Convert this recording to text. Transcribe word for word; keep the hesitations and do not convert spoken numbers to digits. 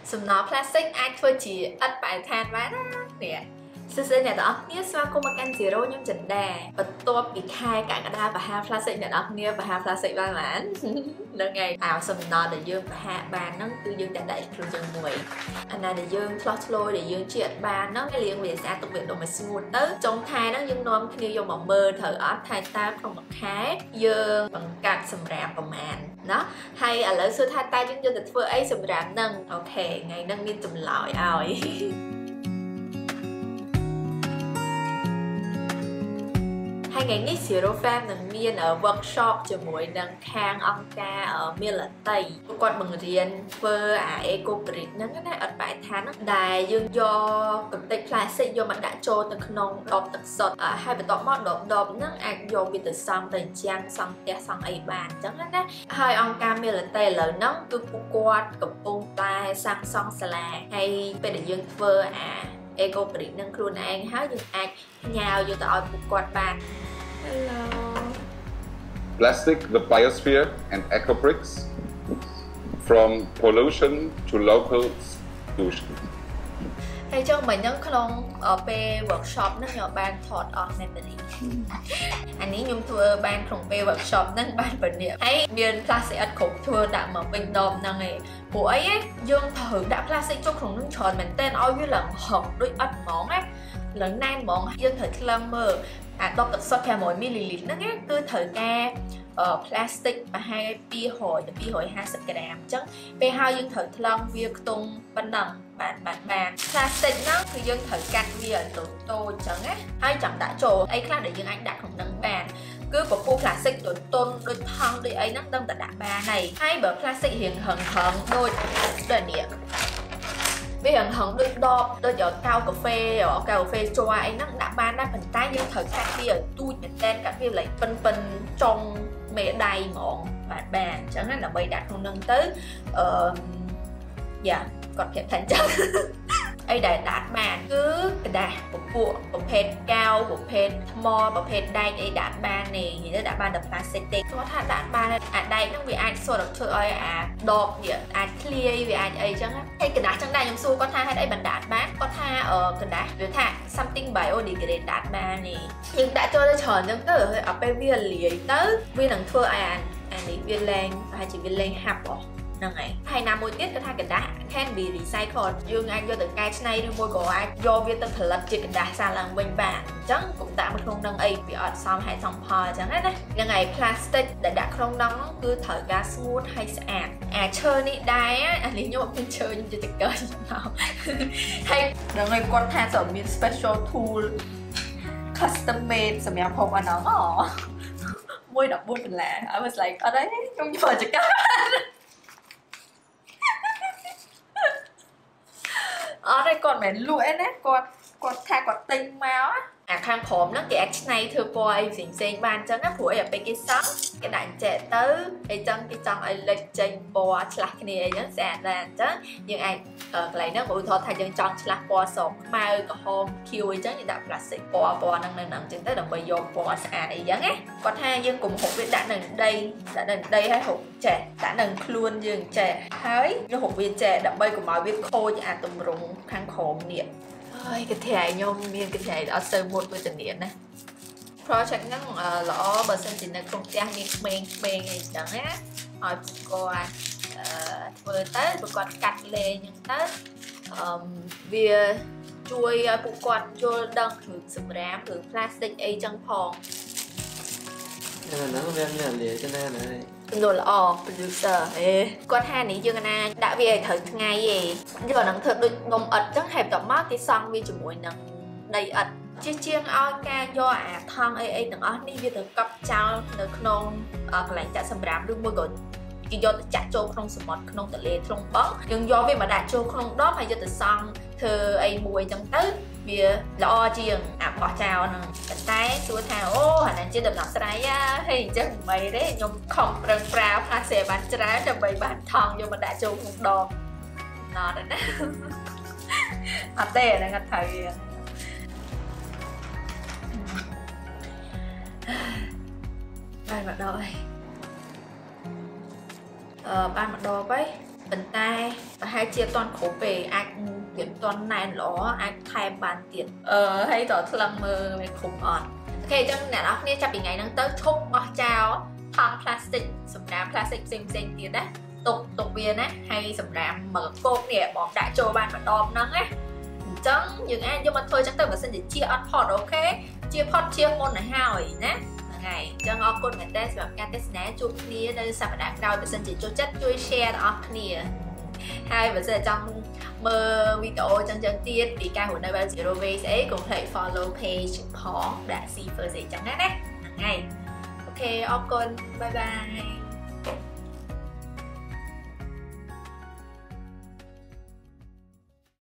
សំណល់ plastic អាចធ្វើជាឥដ្ឋបរិស្ថានបានណានេះសួស្តីអ្នកទាំងអស់គ្នាស្វាគមន៍មកកាន់ Zero ខ្ញុំចិនដាបន្ទាប់ពីខែកក្កដាប្រហារ plastic អ្នកទាំងអស់គ្នាប្រហារ plastic បានបាននឹងថ្ងៃអាសំណល់ដែលយើងប្រហារបានហ្នឹងគឺយើងតែដាក់ខ្លួនយើងមួយអាណាដែលយើងឆ្លោះឆ្លោយដែលយើងជាអត់បានហ្នឹងវាលាងវាស្អាតទុកវាដុំឲ្យស្ងួតទៅចុងខែហ្នឹងយើងនាំគ្នាយកមកមើលត្រូវអត់ថែតើក្នុងមួយខែយើងបង្កើតសម្រាប់ប្រមាណណាហើយឥឡូវសួរថាតើយើងយកទៅធ្វើអីសម្រាប់ហ្នឹងអូខេថ្ងៃហ្នឹងមានចម្លើយឲ្យថ្ងៃនេះ Zero Fam នឹងមាន workshop ជាមួយនឹងខាងអង្គការមាលតីគាត់បង្រៀនធ្វើអា eco brick ហ្នឹងណាអត់បែកឋានហ្នឹងដែលយើងយកកំទេច plastic យកមកដាក់ចូលទៅក្នុងដបទឹកសុទ្ធហើយបន្ទាប់មកដបដបហ្នឹងអាចយកវាទៅសង់ទៅជាងសង់ផ្ទះសង់អីបានអញ្ចឹងណាហើយអង្គការមាលតីឥឡូវហ្នឹងគឺពួកគាត់កំពុងតែសាងសង់សាលាហើយពេលដែលយើងធ្វើអា eco brick នឹងខ្លួនឯងហើយយើងអាចផ្ញើយកទៅឲ្យពួកគាត់បាន Hello Plastic the biosphere and eco bricks from pollution to local solution ហើយចុះមិញហ្នឹងក្នុងពេល workshop ហ្នឹងខ្ញុំបានថតអស់មែនទេអានេះខ្ញុំធ្វើបានក្នុងពេល workshop ហ្នឹងបានប៉ុណ្ណេះហើយមាន plastic អត់គ្រប់ធ្វើដាក់មកវិញដបហ្នឹងឯងព្រោះអីយើងត្រូវដាក់ plastic ចូលក្នុងហ្នឹងច្រើនមែនតើឲ្យវាឡើងហឹងដូចអត់ហ្មងណាឡើងណែនហ្មងយើងត្រូវថ្លឹងមើលអាដបទឹកសុទ្ធប្រាំរយមីលីលីត្រហ្នឹងគឺត្រូវការ plastic ប្រហែលពីររយទៅពីររយហាសិបក្រាមអញ្ចឹងពេលហើយយើងត្រូវថ្លឹងវាខ្ទង់ប៉ុណ្ណឹងបានបានបាន plastic ហ្នឹងគឺយើងត្រូវកាត់វាតូចតូចអញ្ចឹងណាហើយចាំដាក់ចូលអីខ្លះដែលយើងអាចដាក់ក្នុងហ្នឹងបានគឺពពុះ plastic ទន់ទន់ដូចថង់ដូចអីហ្នឹងដឹងតែដាក់បានហើយហើយបើ plastic រៀងហឹងហឹងដូចដូចនេះវាហឹងហឹងដូចដបដូចកៅកាហ្វេកៅកាហ្វេជ័រអីហ្នឹងដាក់បានដែរប៉ុន្តែយើងត្រូវកាត់វាឲ្យទូចមែនតើកាត់វាលេចប៉ិនប៉ិនចុងមេដៃហ្មងបាទបានអញ្ចឹងណាដើម្បីដាក់ក្នុងហ្នឹងទៅអឺយ៉ាគាត់គេថាអញ្ចឹងអីដែលដាក់បានគឺกระดาษពពួកប្រភេទកៅប្រភេទថ្មប្រភេទដែកអីដាក់បានទេនិយាយទៅដាក់បានតែ plastic ទេគាត់ថាដាក់បានអាដែកហ្នឹងវាអាចសុទ្ធធ្វើឲ្យអាដបវាអាចធ្លាយវាអាចអីចឹងហើយកระดาษចឹងដែរខ្ញុំសួរគាត់ថាហេតុអីបានដាក់បានគាត់ថាអឺกระดาษវាថា something biodegradable ដាក់បាននេះយើងដាក់ចូលទៅច្រើនចឹងទៅហើយដល់ពេលវាលាយទៅវានឹងធ្វើឲ្យអាអានេះវាលែងប្រហែលជាវាលែងហាប់ហ៎ហ្នឹងហើយហើយណាមួយទៀតគឺថាกระดาษ can be recycled យើងអាចយកទៅកែច្នៃឬមួយក៏អាចយកវាទៅផលិតជាกระดาษសារឡើងវិញបានអញ្ចឹងកុំដាក់មកក្នុងហ្នឹងអីវាអត់សមហេតុសមផលអញ្ចឹងណាហ្នឹងហើយ plastic ដែលដាក់ក្នុងហ្នឹងគឺត្រូវការស្ងួតហើយស្អាតអាឈើនេះដែរអានេះខ្ញុំអត់មានឈើខ្ញុំយកទៅកើមកហើយដល់ហើយគាត់ថាត្រូវមាន special tool custom made សម្រាប់ហូបអាហ្នឹងអូមួយដប់បួនដុល្លារ I was like អត់ទេខ្ញុំយកទៅកើអត់ទេគាត់មិនលក់ឯណាគាត់គាត់ថាគាត់ទិញមកអាខាងក្រោមហ្នឹងគេអាចច្នៃធ្វើពណ៌អីផ្សេងផ្សេងបានអញ្ចឹងណាព្រោះអីពេលគេសង់គេដាក់ចែកទៅអីចឹងគេចង់ឲ្យលេចចេញពណ៌ឆ្លាស់គ្នាអីហ្នឹងស្អាតដែរអញ្ចឹងយើងអាចកន្លែងហ្នឹងឧទាហរណ៍ថាយើងចង់ឆ្លាស់ពណ៌ស្រមខ្មៅក្រហមខៀវអីចឹងយើងដាក់ plastic ពណ៌ពណ៌ហ្នឹងនៅហ្នឹងអញ្ចឹងទៅដើម្បីយកពណ៌ស្អាតអីចឹងណាគាត់ថាយើងកុំហូបវាដាក់នៅដីដាក់នៅដីហើយហូបចេះដាក់នៅខ្លួនយើងចេះហើយយើងហូបវាចេះដើម្បីកុំឲ្យវាខូចអាទម្រង់ខាងក្រោមនេះហើយកន្ត្រៃខ្ញុំមានកន្ត្រៃអត់សូវមុតវិធានណា project ហ្នឹងល្អបើសិនជានៅក្នុងផ្ទះមានក្មេងក្មេងអីចឹងណាឲ្យគាត់ធ្វើទៅពួកគាត់កាត់លេងចឹងទៅអឺវាជួយឲ្យពួកគាត់យល់ដឹងពីសម្រាប់ឬ plastic អីចឹងផងហ្នឹងវាមានលាចឹងណាណាទំនួលល្អ producer អេគាត់ថានេះយើងណាដាក់វាឲ្យត្រូវថ្ងៃឯងយកហ្នឹងធ្វើដូចនំអិតចឹងហើយបន្ទាប់មកគេសង់វាជាមួយនឹងដីអិតជាជាងឲ្យការយកអាថង់អីអីទាំងអស់នេះវាទៅកប់ចោលនៅក្នុងកន្លែងចាក់សម្រាប់ឬមួយក៏គេយកទៅចាក់ចូលក្នុងសមុទ្រក្នុងទន្លេទ្រង់បឹងយើងយកវាមកដាក់ចូលក្នុងដបហើយយកទៅសង់ធ្វើអីមួយចឹងទៅវាល្អជាងអាបោះចោលហ្នឹងប៉ុន្តែសួរថាអូអានេះជាដំណោះស្រាយហេអញ្ចឹងមិនទេខ្ញុំខំប្រឹងប្រើ plastic បានច្រើនដើម្បីបានថង់យកមកដាក់ចូលក្នុងដបណត់ណាអត់ទេហ្នឹងអត់ត្រូវវាបានមកដល់ហើយអឺបានមកដល់ហើយប៉ុន្តែប្រហែលជាអត់ទាន់គ្រប់ទេអាចវាអត់ទាន់ណែនល្អអាចថែមបានទៀតអឺហើយតើថ្លឹងមើលវាគ្រប់អត់អូខេអញ្ចឹងអ្នកនរគ្នាចាប់ពីថ្ងៃហ្នឹងទៅឈប់បោះចោលថង់ផ្លាស្ទិកសម្រាប់ផ្លាស្ទិកផ្សេងផ្សេងទៀតណាទុកទុកវាណាហើយសម្រាប់មើលគោកនេះបងដាក់ចូលបានម្ដងហ្នឹងណាអញ្ចឹងយើងអាចយកមកធ្វើចឹងទៅបើសិនជាជាអត់ផុតអូខេជាផុតជាមុនទៅហើយណាថ្ងៃអញ្ចឹងអរគុណមែនតើសម្រាប់ការទស្សនាជួបគ្នានៅសប្តាហ៍ក្រោយបើសិនជាចូលចិត្តជួយ share ដល់អស់គ្នាហើយបើសិនចង់មើលវីដេអូចឹងចឹងទៀតពីការរស់នៅ Zero Waste អីកុំភ្លេច follow page ផងដាក់ see first អីចឹងណាណាថ្ងៃអូខេអរគុណបាយបាយ